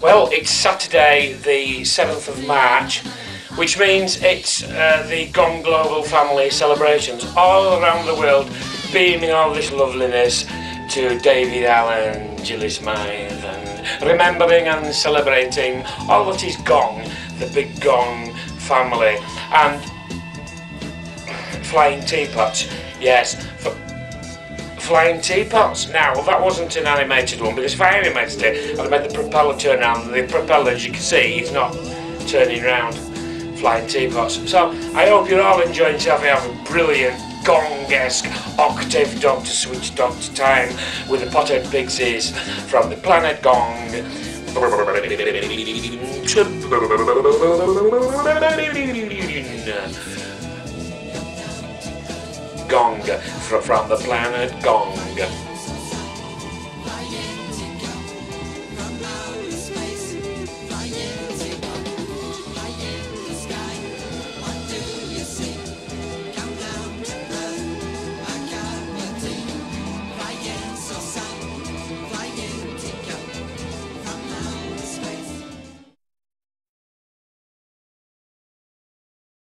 Well, it's Saturday the 7th of March, which means it's the GONG Global Family celebrations all around the world, beaming all this loveliness to Daevid Allen, Gilly Smythe, and remembering and celebrating all that is GONG, the big GONG family, and flying teapots, yes, flying teapots. Now, that wasn't an animated one, because if I animated it, I'd have made the propeller turn around, and the propeller, as you can see, is not turning round. Flying teapots. So, I hope you're all enjoying yourself. You have a brilliant Gong-esque octave Doctor Switch Doctor time with the potted pixies from the planet Gong. Gong from the planet Gong.